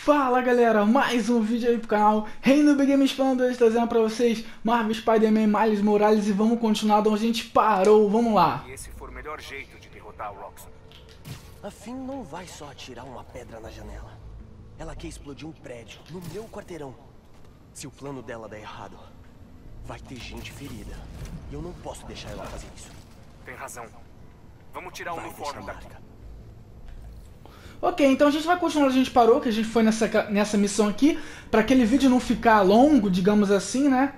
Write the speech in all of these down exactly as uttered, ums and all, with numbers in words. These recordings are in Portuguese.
Fala galera, mais um vídeo aí pro canal Reino Big Games Fan dois, trazendo pra vocês Marvel Spider-Man Miles Morales e vamos continuar de onde a gente parou, vamos lá. E esse for o melhor jeito de derrotar o Roxxon. A Finn não vai só atirar uma pedra na janela. Ela quer explodir um prédio no meu quarteirão. Se o plano dela der errado, vai ter gente ferida. E eu não posso deixar ela fazer isso. Tem razão. Vamos tirar o Vai uniforme deixar daqui. marca. Ok, então a gente vai continuar onde a gente parou, que a gente foi nessa, nessa missão aqui, pra aquele vídeo não ficar longo, digamos assim, né?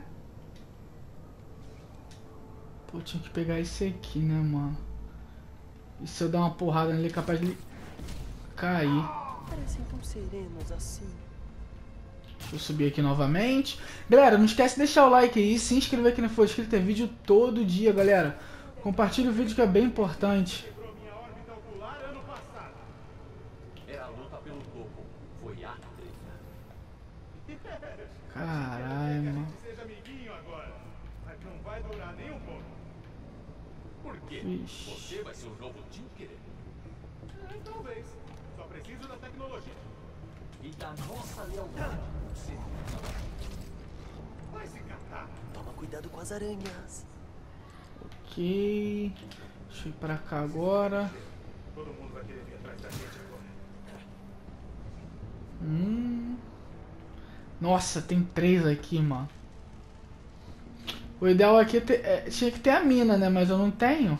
Pô, tinha que pegar esse aqui, né, mano? E se eu dar uma porrada nele, é capaz de ele cair. Parecem tão serenos assim. Deixa eu subir aqui novamente. Galera, não esquece de deixar o like aí, se inscrever aqui no For Inscrito, tem vídeo todo dia, galera. Compartilha o vídeo que é bem importante. Caralho, mano. Por quê? Vixe. Você vai ser o novo Tinkerer? É, talvez. Só preciso da tecnologia. E da nossa lealdade. Você vai se catar. Toma cuidado com as aranhas. Ok. Deixa eu ir pra cá agora. Todo mundo vai querer vir atrás da gente agora. Hum. Nossa, tem três aqui, mano. O ideal aqui é ter, é, tinha que ter a mina, né? Mas eu não tenho.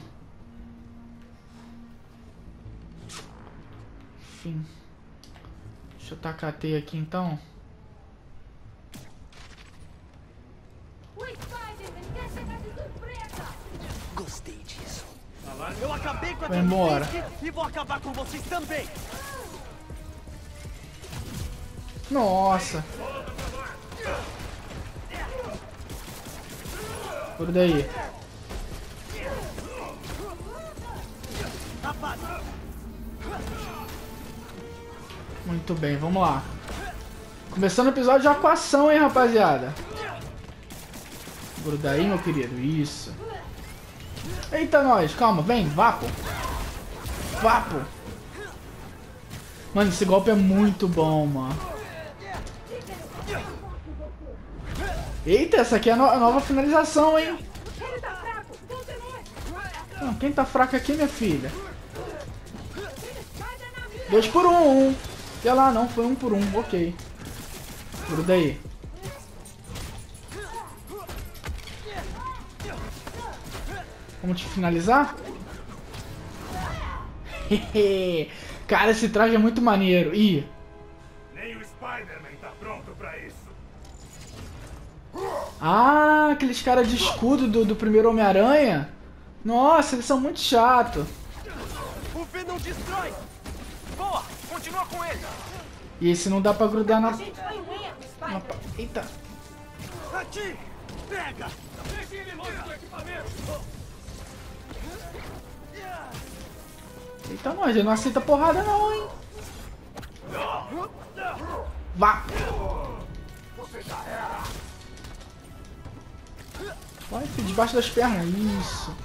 Enfim. Deixa eu tacar a teia aqui então. O Spider-Man quer chegar de surpresa! Gostei disso. Eu acabei com a Vai embora. e vou acabar com vocês também. Nossa. Por daí. Muito bem, vamos lá. Começando o episódio já com ação, hein, rapaziada. Gruda aí, meu querido. Isso. Eita, nós. Calma, vem. Vapo. Vapo. Mano, esse golpe é muito bom, mano. Eita, essa aqui é a, no a nova finalização, hein? Ele tá fraco! Continue! Não, quem tá fraco aqui, minha filha? Spider na mira! Dois por um, um. Sei lá, não, foi um por um, ok. Gruda aí. Vamos te finalizar? Cara, esse traje é muito maneiro. Ih. Nem o Spider-Man tá pronto pra isso. Ah, aqueles caras de escudo do, do primeiro Homem-Aranha. Nossa, eles são muito chatos. O Venom destrói. Boa! Continua com ele! E esse não dá pra grudar na... A gente foi em linha, na... Spider! Eita. Aqui! Pega! Deixe ele longe do equipamento. Eita, nós, ele não aceita porrada não, hein. Vá. Vai, filho, debaixo das pernas. Isso.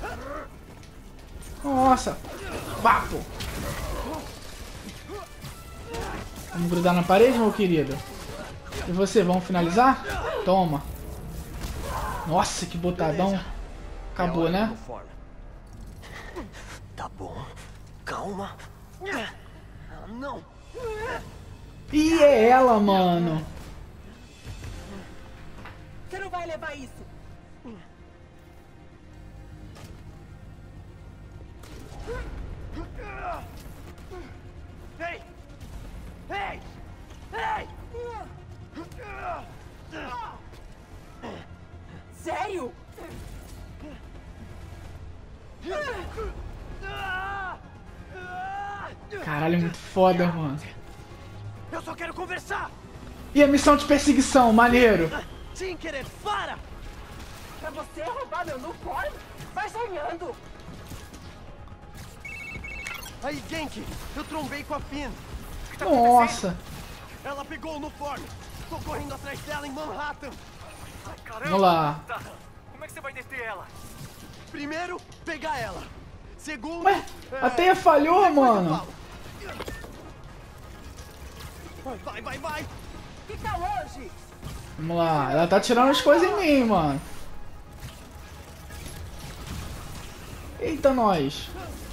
Nossa. Vapo. Vamos grudar na parede, meu querido. E você, vamos finalizar? Toma. Nossa, que botadão. Acabou, né? Uniforme. Tá bom. Calma. Ah, não. E é ela, mano. Você não vai levar isso! Ei! Ei! Ei! Sério? Caralho, é muito foda, mano. Eu só quero conversar! E a missão de perseguição, maneiro. Tinkerer, para! Pra você roubar meu uniforme? Vai sonhando! Aí, Genki, eu trombei com a Finn. Nossa. Ela pegou o uniforme. Tô correndo atrás dela em Manhattan. Ai, caramba! Vamos lá. Tá. Como é que você vai deter ela? Primeiro, pegar ela. Segundo... Ué, é, a teia falhou, depois eu mano. falo. Vai, vai, vai! Fica longe! Vamos lá. Ela tá tirando as coisas em mim, mano. Eita, nós.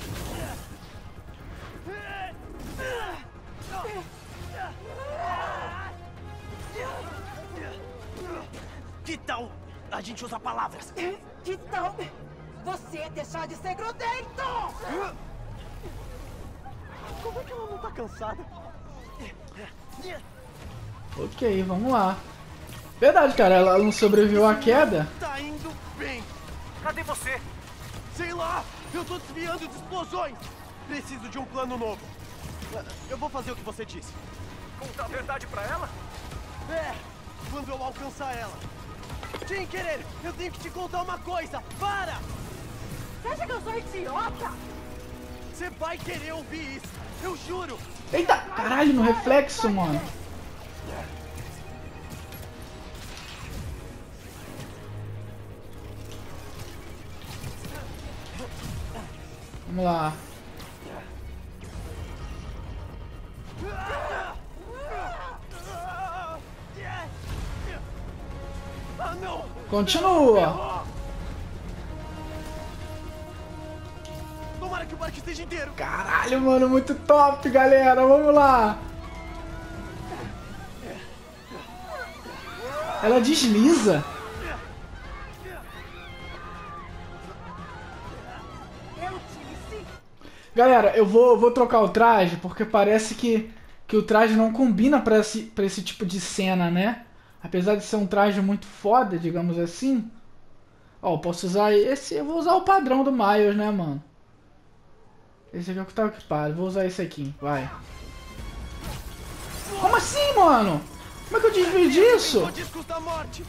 Que tal a gente usa palavras? Que tal você deixar de ser grudento? Como é que ela não tá cansada? Ok, vamos lá. Verdade, cara. Ela não sobreviveu à queda. Tá indo bem. Cadê você? Sei lá, eu tô desviando de explosões. Preciso de um plano novo. Eu vou fazer o que você disse. Contar a verdade pra ela? É, quando eu alcançar ela. Sem querer, eu tenho que te contar uma coisa. Para! Você acha que eu sou idiota? Você vai querer ouvir isso. Eu juro. Eita, caralho, no reflexo, mano. Vamos lá. Ah, não! Continua. Tomara que o barco esteja inteiro. Caralho, mano, muito top, galera. Vamos lá. Ela desliza. Eu disse. Galera, eu vou, vou trocar o traje, porque parece que, que o traje não combina pra esse, pra esse tipo de cena, né? Apesar de ser um traje muito foda, digamos assim. Ó, eu posso usar esse. Eu vou usar o padrão do Miles, né, mano? Esse aqui é o que tá equipado. Vou usar esse aqui, vai. Como assim, mano? Como é que eu desvio disso? O disco da morte.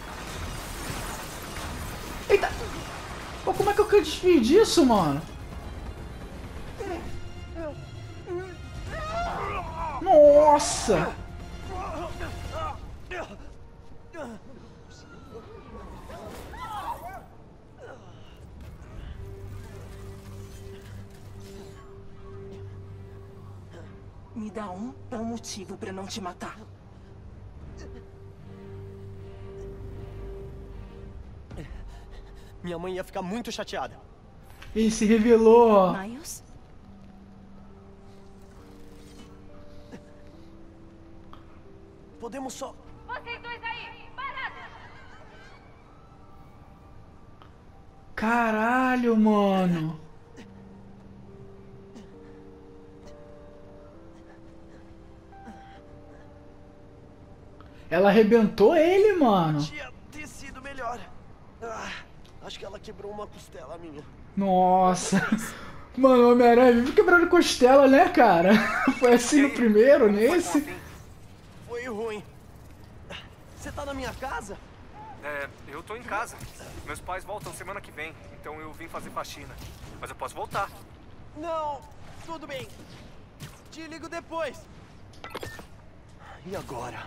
Eita! Pô, como é que eu desvio disso, mano? Nossa! Me dá um bom motivo pra não te matar. Minha mãe ia ficar muito chateada. Ele se revelou. Miles? Podemos só... Vocês dois aí, parados! Caralho, mano. Ela arrebentou ele, mano. Tinha ter sido melhor. Ah, acho que ela quebrou uma costela minha. Nossa. Mano, Homem-Aranha vive quebrando costela, né, cara? Foi assim no primeiro, nesse. Foi ruim. Você tá na minha casa? É, eu tô em casa. Meus pais voltam semana que vem, então eu vim fazer faxina. Mas eu posso voltar. Não, tudo bem. Te ligo depois. E agora?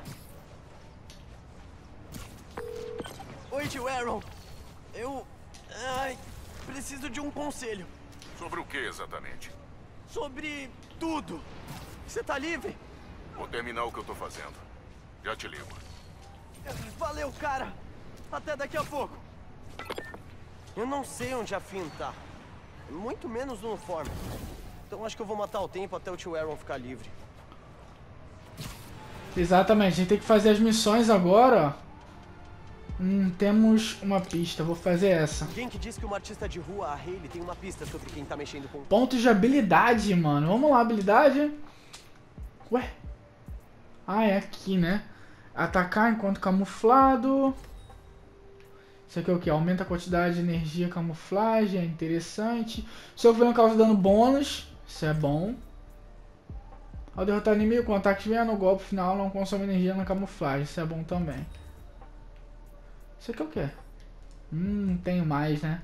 Oi, tio Aaron. Eu... Ai, preciso de um conselho. Sobre o que exatamente? Sobre tudo. Você tá livre? Vou terminar o que eu tô fazendo. Já te ligo. Valeu, cara. Até daqui a pouco. Eu não sei onde a Finn tá. Muito menos no uniforme. Então acho que eu vou matar o tempo até o tio Aaron ficar livre. Exatamente, a gente tem que fazer as missões agora, ó. Hum, temos uma pista, vou fazer essa. Quem que disse que uma artista de rua, a Hayley, tem uma pista sobre quem tá mexendo com... Pontos de habilidade, mano. Vamos lá, habilidade. Ué? Ah, é aqui, né? Atacar enquanto camuflado. Isso aqui é o que? Aumenta a quantidade de energia camuflagem, é interessante. Se eu venho causa dano bônus, isso é bom. Ao derrotar inimigo com ataque de veneno, o golpe final não consome energia na camuflagem, isso é bom também. Isso aqui é o que? Hum, não tenho mais, né?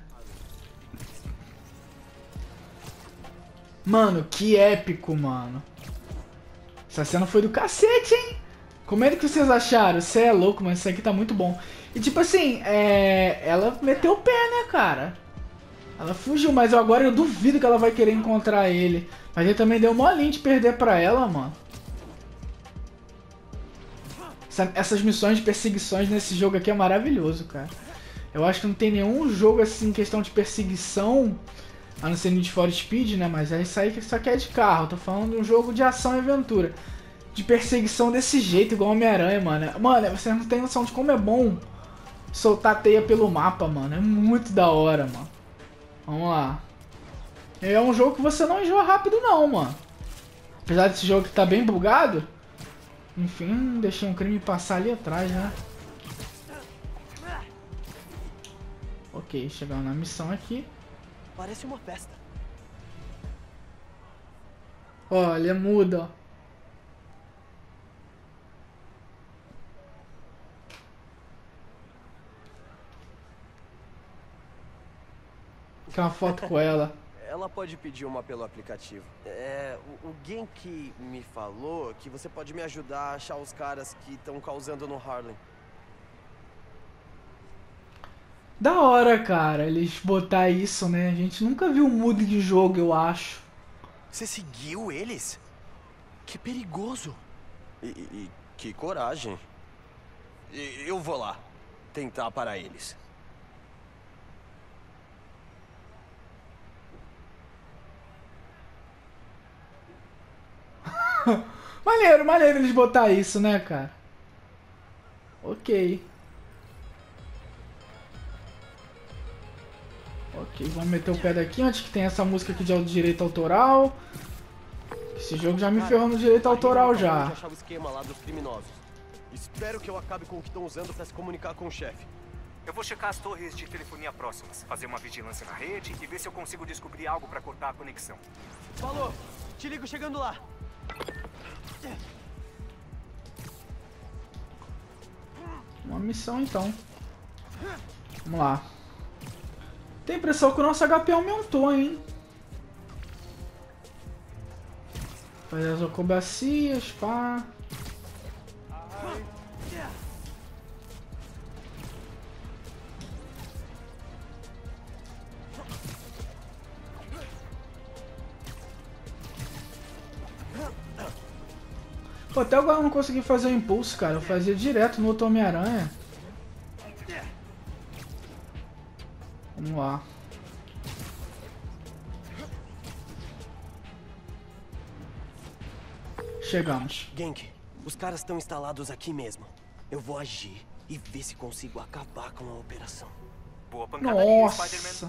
Mano, que épico, mano. Essa cena foi do cacete, hein? Como é que vocês acharam? Você é louco, mas isso aqui tá muito bom. E tipo assim, é... ela meteu o pé, né, cara? Ela fugiu, mas agora eu duvido que ela vai querer encontrar ele. Mas ele também deu molinho de perder pra ela, mano. Essa, essas missões de perseguições nesse jogo aqui é maravilhoso, cara. Eu acho que não tem nenhum jogo assim em questão de perseguição, a não ser Need for Speed, né? Mas é isso aí que isso aqui é de carro. Eu tô falando de um jogo de ação e aventura. De perseguição desse jeito, igual Homem-Aranha, mano. Mano, você não tem noção de como é bom soltar teia pelo mapa, mano. É muito da hora, mano. Vamos lá. É um jogo que você não enjoa rápido não, mano. Apesar desse jogo que tá bem bugado. Enfim, deixei um crime passar ali atrás, né? Ok, chegamos na missão aqui. Parece uma festa. Olha, muda, ó. Tirar uma foto com ela. Ela pode pedir uma pelo aplicativo. É, o, o Genki me falou que você pode me ajudar a achar os caras que estão causando no Harlem. Da hora, cara, eles botar isso, né? A gente nunca viu um mood de jogo, eu acho. Você seguiu eles? Que perigoso. E, e que coragem. E, eu vou lá tentar parar eles. Maneiro, maneiro eles botar isso, né, cara? Ok. Ok, vamos meter o pé daqui antes que tem essa música aqui de direito autoral. Esse jogo já me ferrou no direito autoral já. Achar o esquema lá dos criminosos. Espero que eu acabe com o que estão usando para se comunicar com o chefe. Eu vou checar as torres de telefonia próximas, fazer uma vigilância na rede e ver se eu consigo descobrir algo para cortar a conexão. Falou! Te ligo chegando lá. Uma missão então. Vamos lá. Tem impressão que o nosso H P aumentou, hein? Fazer as acrobacias, pá. Pô, até agora eu não consegui fazer o impulso, cara. Eu fazia direto no outro Homem-Aranha. Vamos lá. Chegamos. Genki, os caras estão instalados aqui mesmo. Eu vou agir e ver se consigo acabar com a operação. Boa pancadaria, Nossa. Spider-Man.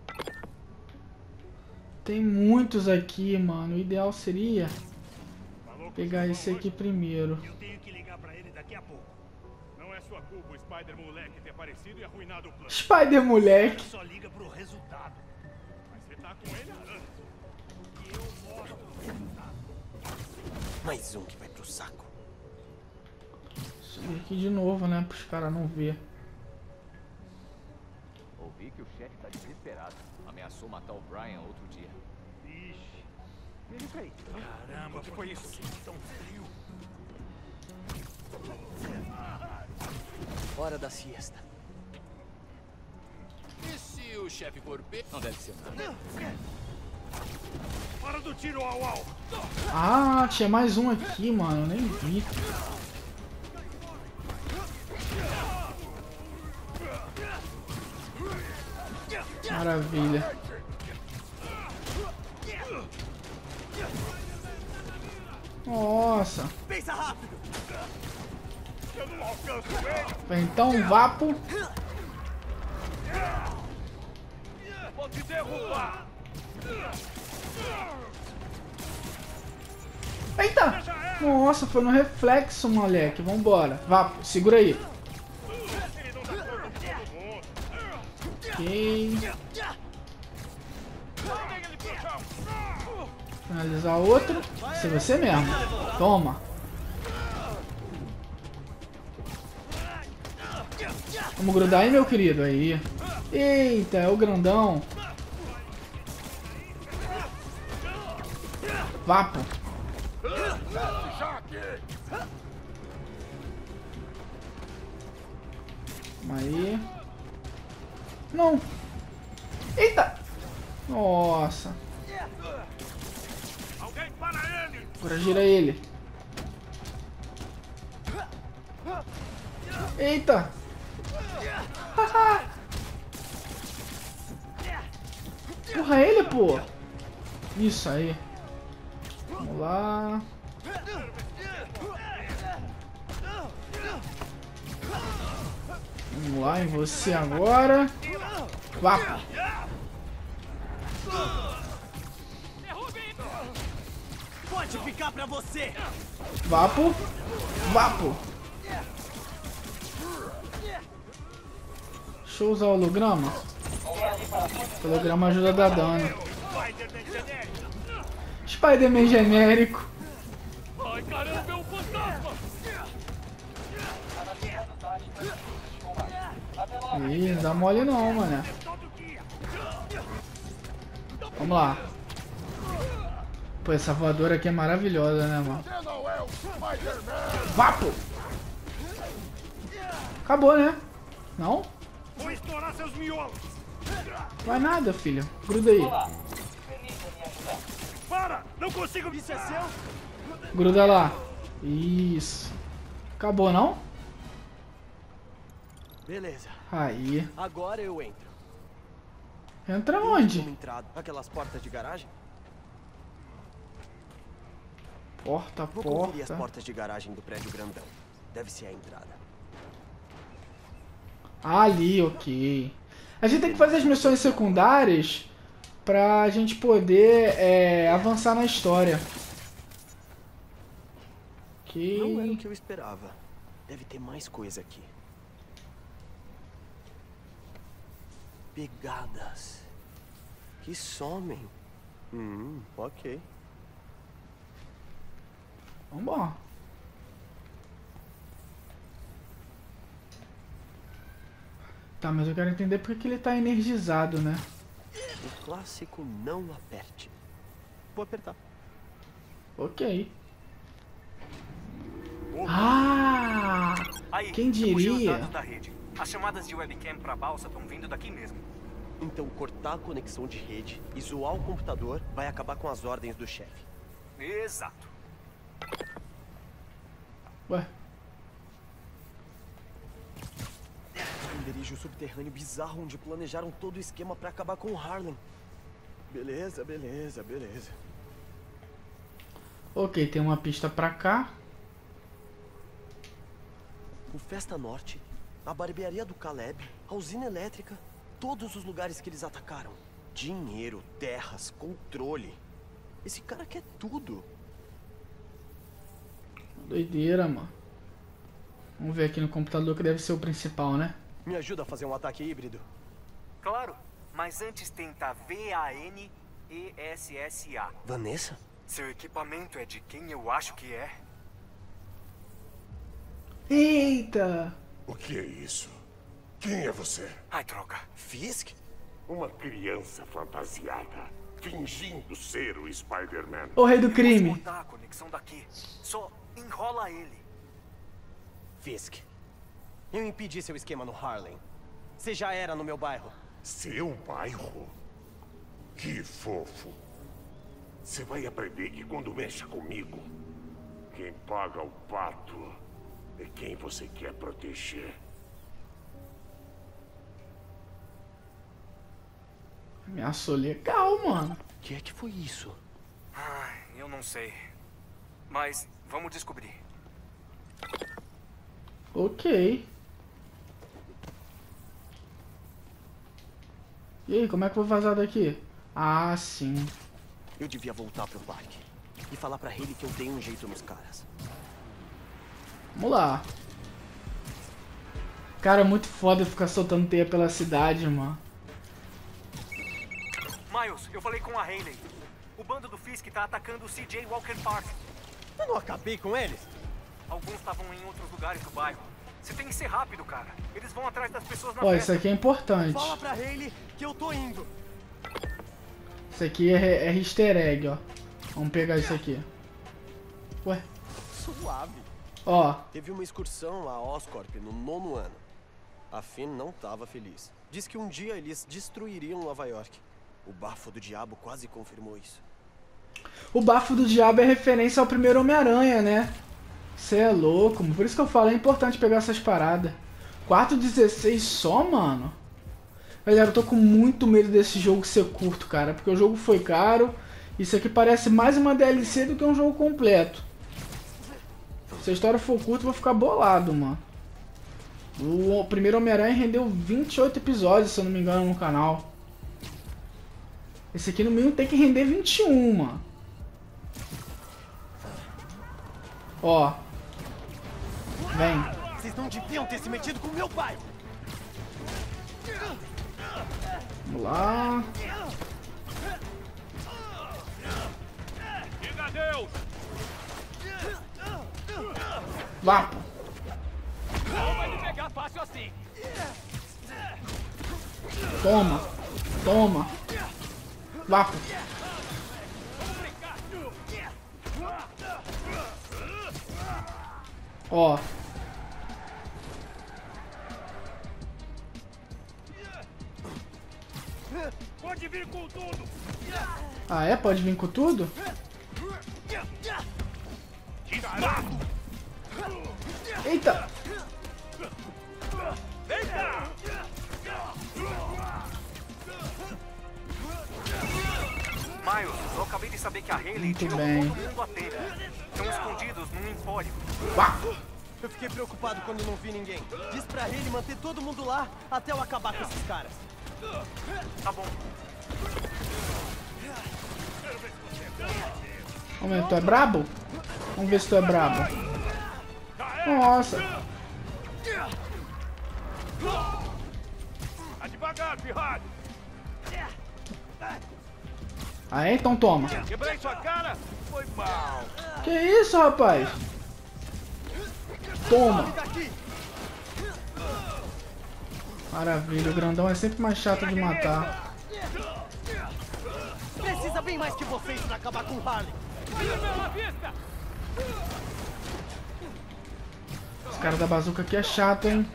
Tem muitos aqui, mano. O ideal seria pegar esse aqui primeiro. Eu tenho que ligar pra ele daqui a pouco. Não é sua culpa o Spider moleque ter aparecido e arruinado o plano. Spider moleque. Só liga pro resultado. Mas você tá com ele há anos. E eu mostro o resultado. Mais um que vai pro saco. Subir aqui de novo, né? Para os caras não ver. Ouvi que o chefe tá desesperado. Ameaçou matar o Brian outro dia. Ixi. Ele foi. Caramba, o que foi isso? Tão frio. Hora da siesta. E se o chefe for pego? Não deve ser nada. Para do tiro ao alvo. Ah, tinha mais um aqui, mano. Eu nem vi. Maravilha. Nossa. Pensa rápido. Eu não alcanço ele. Então, vapo. Vou te derrubar. Eita! Nossa, foi no reflexo, moleque. Vambora. Vapo, segura aí. Ele não dá conta de todo mundo. Ok. Joguei ele pro chão. Finalizar outro. Esse é você mesmo. Toma. Vamos grudar aí, meu querido. Aí. Eita, é o grandão. Vapo. Calma aí. Não. Eita. Nossa. Alguém para ele. Agora gira ele. Eita! Empurra ele, pô! Isso aí. Vamos lá. Vamos lá em você agora. Vapo. Pode ficar pra você. Vapo. Vapo. Deixa eu usar o holograma. O holograma ajuda a dar dano. Spider-Man genérico. Ai, caramba, é um fantasma! Ih, não dá mole não, mano. Vamos lá. Pô, essa voadora aqui é maravilhosa, né, mano? Vapo! Acabou, né? Não? Vou estourar seus miolos! Vai nada, filho. Gruda aí. Para! Não consigo... Isso é seu? Gruda lá. Isso. Acabou, não? Beleza. Aí. Agora eu entro. Entra Tem onde? uma entrada. Aquelas portas de garagem? Porta, Vou conferir as porta. portas de garagem do prédio grandão. Deve ser a entrada. Ali, ok. A gente tem que fazer as missões secundárias pra gente poder é, avançar na história. Ok. Não era o que eu esperava. Deve ter mais coisa aqui. Pegadas. Que somem. Hum, ok. Vambora. Tá, mas eu quero entender porque que ele tá energizado, né? O clássico não aperte. Vou apertar. Ok. Ah! Aí, Quem eu puxei os diria? dados da rede. As chamadas de webcam pra balsa estão vindo daqui mesmo. Então cortar a conexão de rede e zoar o computador vai acabar com as ordens do chefe. Exato. Ué, Um esconderijo subterrâneo bizarro onde planejaram todo o esquema pra acabar com o Harlem. Beleza, beleza, beleza. ok, tem uma pista pra cá. O Festa Norte, a barbearia do Caleb, a usina elétrica, todos os lugares que eles atacaram. Dinheiro, terras, controle. Esse cara quer tudo. Doideira, mano. Vamos ver aqui no computador que deve ser o principal, né? Me ajuda a fazer um ataque híbrido? Claro, mas antes tenta V A N E S S A. Vanessa? Seu equipamento é de quem eu acho que é? Eita! O que é isso? Quem é você? Ai, droga. Fisk? Uma criança fantasiada, fingindo ser o Spider-Man. O rei do Eu posso crime. cortar a conexão daqui. Só enrola ele. Fisk. Eu impedi seu esquema no Harlem. Você já era no meu bairro. Seu bairro? Que fofo. Você vai aprender que quando mexe comigo, quem paga o pato é quem você quer proteger. Ameaçou legal, mano. O que é que foi isso? Ai, eu não sei. Mas vamos descobrir. Ok. E aí, como é que eu vou vazar daqui? Ah, sim. Eu devia voltar pro parque e falar pra ele que eu dei um jeito nos caras. Vamos lá. Cara, muito foda ficar soltando teia pela cidade, mano. Miles, eu falei com a Hayley. O bando do Fisk tá atacando o C J Walker Park. Eu não acabei com eles? Alguns estavam em outros lugares do bairro. Você tem que ser rápido, cara. Eles vão atrás das pessoas na Ó, festa. isso aqui é importante. Fala pra Hayley que eu tô indo. Isso aqui é, é easter egg, ó. Vamos pegar isso aqui. Ué, Suave. ó. Teve uma excursão a Oscorp no nono ano. A Finn não tava feliz. Diz que um dia eles destruiriam Nova York. O bafo do diabo quase confirmou isso. O bafo do diabo é referência ao primeiro Homem-Aranha, né? Você é louco, mano. Por isso que eu falo, é importante pegar essas paradas. quatro dezesseis só, mano? Galera, eu tô com muito medo desse jogo ser curto, cara. Porque o jogo foi caro. Isso aqui parece mais uma D L C do que um jogo completo. Se a história for curta, eu vou ficar bolado, mano. O primeiro Homem-Aranha rendeu vinte e oito episódios, se eu não me engano, no canal. Esse aqui no mínimo tem que render vinte e um, mano. Ó. Vem. Vocês não deviam ter se metido com meu pai. Vamos lá. Diga adeus! Vá, pô. Não vai me pegar fácil assim! Toma. Toma. Vá, pô. Ó. Pode vir com tudo! Ah, é? Pode vir com tudo? Eita! Vem cá! Miles, eu acabei de saber que a Hayley Muito tirou bem. todo mundo a tempo. Estão escondidos num empório. Vá! Eu fiquei preocupado quando não vi ninguém. Diz pra ele manter todo mundo lá até eu acabar com esses caras. Tá bom. Vamos ver, tu é brabo? Vamos ver se tu é brabo. Nossa! Tá devagar, pirralho! Aí, então toma. Quebrei sua cara? Foi mal! Que isso, rapaz? Toma! Maravilha, o grandão é sempre mais chato de matar. Precisa bem mais que vocês pra acabar com o Harley. Esse cara da bazuca aqui é chato, hein?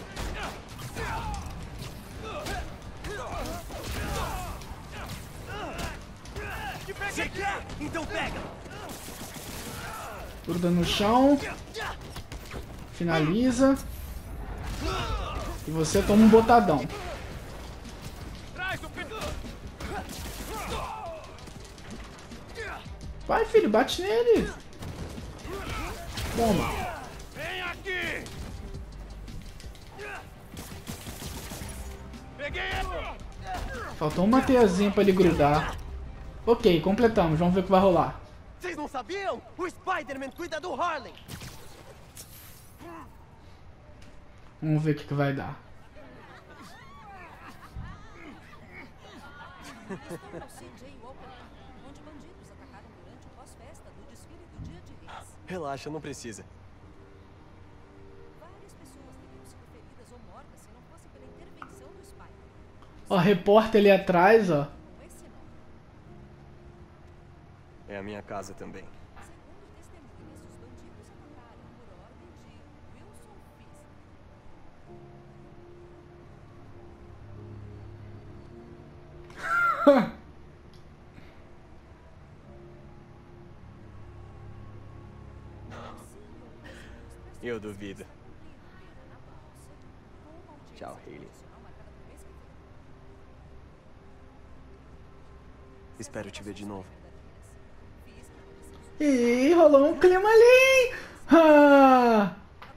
Você quer? Então pega! Gruda no chão. Finaliza. E você toma um botadão. Vai, filho, bate nele. Toma. Vem aqui! Peguei ele! Faltou uma teiazinha pra ele grudar. Ok, completamos. Vamos ver o que vai rolar. Vocês não sabiam? O Spider-Man cuida do Harley! Vamos ver o que, que vai dar. C J Walker, onde bandidos atacaram durante o pós-festa do desfile do Dia de Reis. Relaxa, não precisa. Várias pessoas teriam sido feridas ou mortas se não fosse pela intervenção do Spider. Ó, repórter ali atrás, ó. Com esse nome. É a minha casa também. Segundo testemunhas, os bandidos atacaram por ordem de Wilson Fisk. Eu duvido. Tchau, Hayley. Espero te ver de novo. Ih, rolou um clima ali! Ah!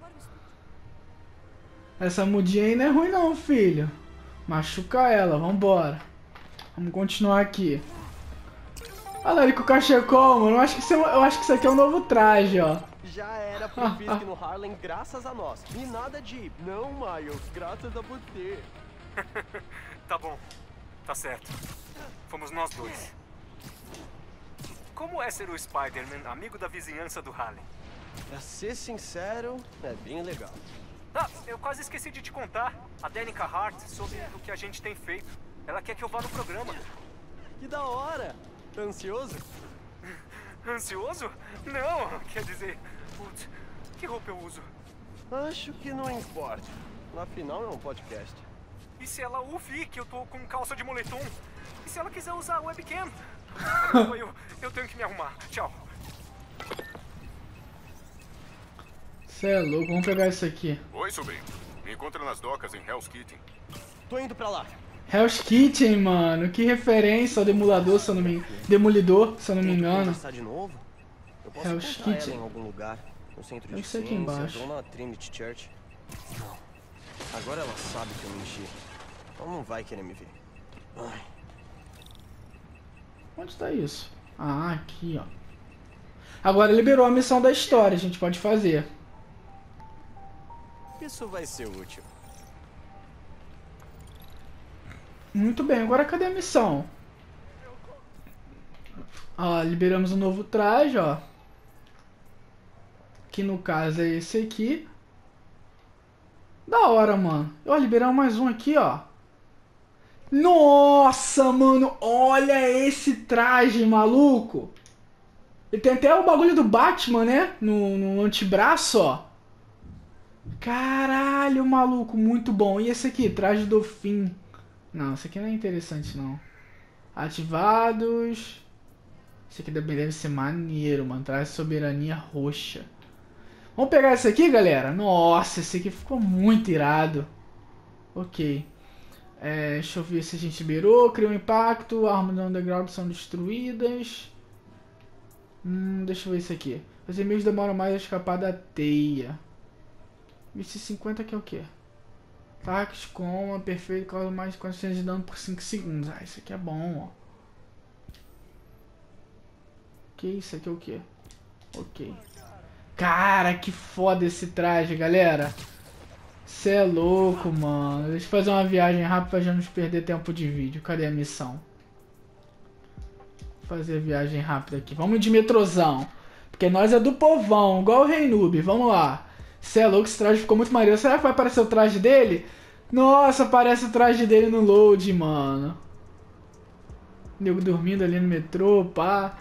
Essa mudinha aí não é ruim não, filho. Machuca ela, vambora. Vamos continuar aqui. Olha lá ele com o cachecol, mano. Eu acho, que isso é, eu acho que isso aqui é um novo traje, ó. Já era pro Fisk no Harlem graças a nós. E nada de, não, Miles, graças a você. Tá bom. Tá certo. Fomos nós dois. Como é ser o Spider-Man, amigo da vizinhança do Harlem? Pra ser sincero, é bem legal. Ah, eu quase esqueci de te contar. A Danica Hart soube do que a gente tem feito. Ela quer que eu vá no programa. Que da hora! Tá ansioso? Ansioso? Não, quer dizer... Putz, que roupa eu uso? Acho que não importa. Afinal, é um podcast. E se ela ouvir que eu tô com calça de moletom? E se ela quiser usar a webcam? eu, eu tenho que me arrumar. Tchau. Cê é louco, vamos pegar isso aqui. Oi, sobrinho. Me encontra nas docas em Hell's Kitchen. Tô indo pra lá. Hell's Kitchen, mano. Que referência ao Demolador, se eu não me... Demolidor, se eu não me engano. De novo? Eu posso Hell's encontrar Kitchen. ela em algum lugar. No centro Deve de ser aqui ciência, embaixo. ou na Trinity Church. Não. Agora ela sabe que eu menti. Ela não vai querer me ver. Ai. Onde tá isso? Ah, aqui, ó. Agora liberou a missão da história, a gente pode fazer. Isso vai ser útil. Muito bem, agora cadê a missão? Ó, liberamos um novo traje, ó. Que no caso é esse aqui. Da hora, mano. Ó, liberamos mais um aqui, ó. Nossa, mano. Olha esse traje, maluco. Ele tem até o bagulho do Batman, né? No, no antebraço, ó. Caralho, maluco. Muito bom. E esse aqui? Traje do fim. Não, esse aqui não é interessante, não. Ativados. Esse aqui também deve ser maneiro, mano. Traje soberania roxa. Vamos pegar esse aqui, galera? Nossa, esse aqui ficou muito irado. Ok. É, deixa eu ver se a gente liberou. Criou um impacto. Armas do underground são destruídas. Hum, deixa eu ver isso aqui. Os inimigos demoram mais a escapar da teia. vinte e cinquenta que é o que? Ataques com perfeito causa mais de quatrocentos de dano por cinco segundos. Ah, isso aqui é bom, ó. Que isso aqui é o que? Ok. Cara, que foda esse traje, galera. Cê é louco, mano. Deixa eu fazer uma viagem rápida pra já não perder tempo de vídeo. Cadê a missão? Vou fazer a viagem rápida aqui. Vamos de metrozão. Porque nós é do povão, igual o Rei Noob. Vamos lá. Cê é louco, esse traje ficou muito maneiro. Será que vai aparecer o traje dele? Nossa, aparece o traje dele no load, mano. Nego dormindo ali no metrô, pá.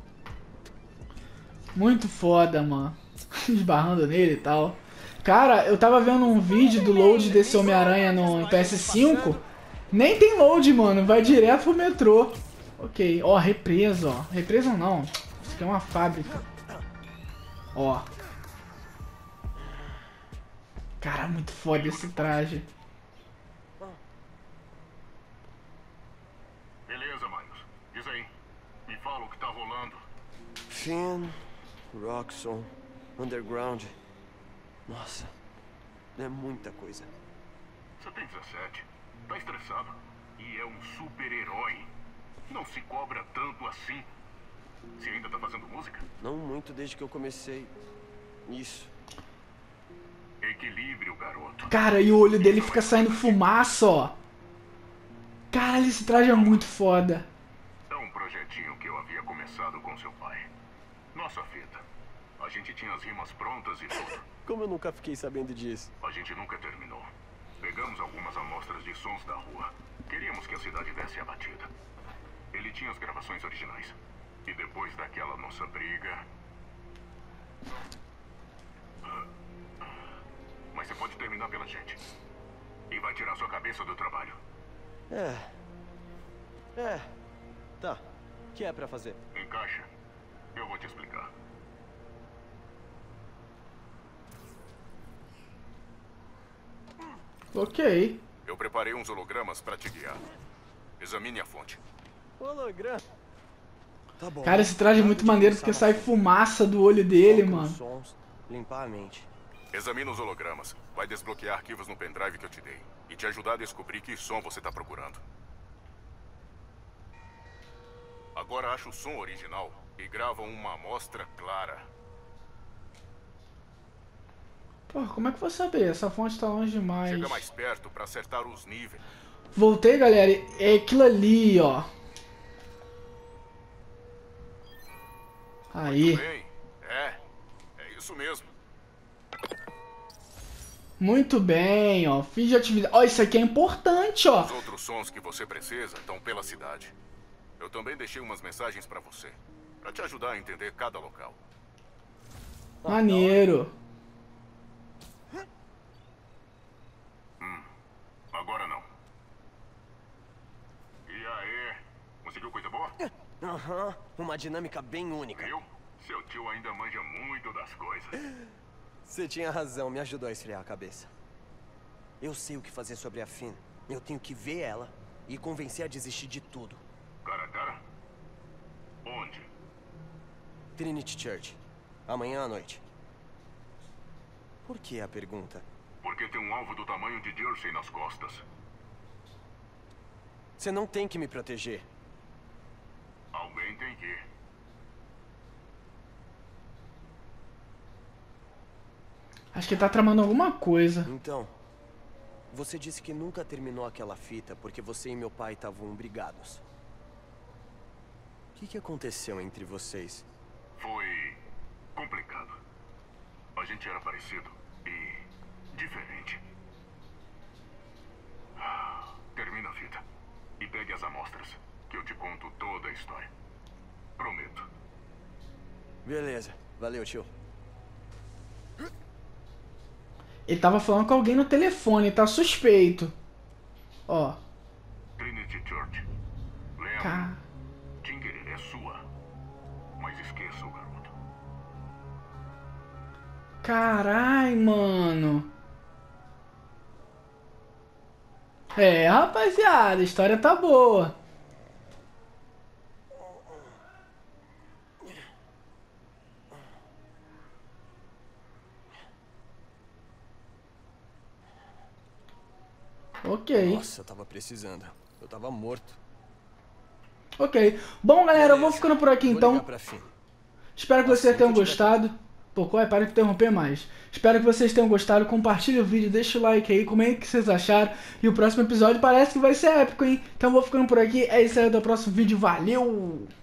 Muito foda, mano. Esbarrando nele e tal. Cara, eu tava vendo um vídeo do load desse Homem-Aranha no P S cinco. Nem tem load, mano. Vai direto pro metrô. Ok. Ó, represa, ó. Represa não. Isso aqui é uma fábrica. Ó. Cara, muito foda esse traje. Beleza, Miles. Diz aí. Me fala o que tá rolando. Finn, Roxxon, Underground. Nossa, é muita coisa. Você tem dezessete. Tá estressado. E é um super-herói. Não se cobra tanto assim. Você ainda tá fazendo música? Não muito desde que eu comecei. Isso. Equilíbrio, garoto. Cara, e o olho dele fica saindo fumaça, ó. Caralho, esse traje é muito foda. É um projetinho que eu havia começado com seu pai. Nossa fita. A gente tinha as rimas prontas e tudo. Como eu nunca fiquei sabendo disso? A gente nunca terminou. Pegamos algumas amostras de sons da rua. Queríamos que a cidade desse a batida. Ele tinha as gravações originais. E depois daquela nossa briga... Mas você pode terminar pela gente. E vai tirar sua cabeça do trabalho. É. É. Tá. O que é pra fazer? Encaixa. Eu vou te explicar. Ok. Eu preparei uns hologramas pra te guiar. Examine a fonte. Holograma. Tá bom. Cara, esse traje é muito maneiro porque sai fumaça do olho dele, mano. Sons, limpar a mente. Examina os hologramas. Vai desbloquear arquivos no pendrive que eu te dei. E te ajudar a descobrir que som você tá procurando. Agora acha o som original e grava uma amostra clara. Porra, como é que eu vou saber? Essa fonte tá longe demais. Chega mais perto pra acertar os níveis. Voltei, galera. É aquilo ali, ó. Aí. Muito bem. É. É isso mesmo. Muito bem, ó. Fim de atividade. Ó, isso aqui é importante, ó. Os outros sons que você precisa estão pela cidade. Eu também deixei umas mensagens pra você. Pra te ajudar a entender cada local. Maneiro. Hum. Agora não. E aí? Conseguiu coisa boa? Aham. Uma dinâmica bem única. Viu? Seu tio ainda manja muito das coisas. Você tinha razão, me ajudou a esfriar a cabeça. Eu sei o que fazer sobre a Finn. Eu tenho que ver ela e convencer a desistir de tudo. Cara a cara? Onde? Trinity Church. Amanhã à noite. Por que a pergunta? Porque tem um alvo do tamanho de Jersey nas costas. Você não tem que me proteger. Alguém tem que. Acho que ele tá tramando alguma coisa. Então, você disse que nunca terminou aquela fita porque você e meu pai estavam brigados. O que, que aconteceu entre vocês? Foi complicado. A gente era parecido e diferente. Termina a fita e pegue as amostras, que eu te conto toda a história. Prometo. Beleza. Valeu, tio. Ele tava falando com alguém no telefone, tá suspeito. Ó. Trinity Church. Lembra? Ca... Tinkerer é sua. Mas esqueça o garoto. Carai, mano. É, rapaziada, a história tá boa. Ok. Nossa, eu tava precisando. Eu tava morto. Ok. Bom, galera, eu vou ficando por aqui Vou então. ligar pra Finn. Espero que Assim vocês que eu tenham tiver gostado. Pô, qual é? Para de interromper mais. Espero que vocês tenham gostado. Compartilhe o vídeo, deixa o like aí, comenta o que vocês acharam. E o próximo episódio parece que vai ser épico, hein? Então eu vou ficando por aqui. É isso aí, até o próximo vídeo. Valeu!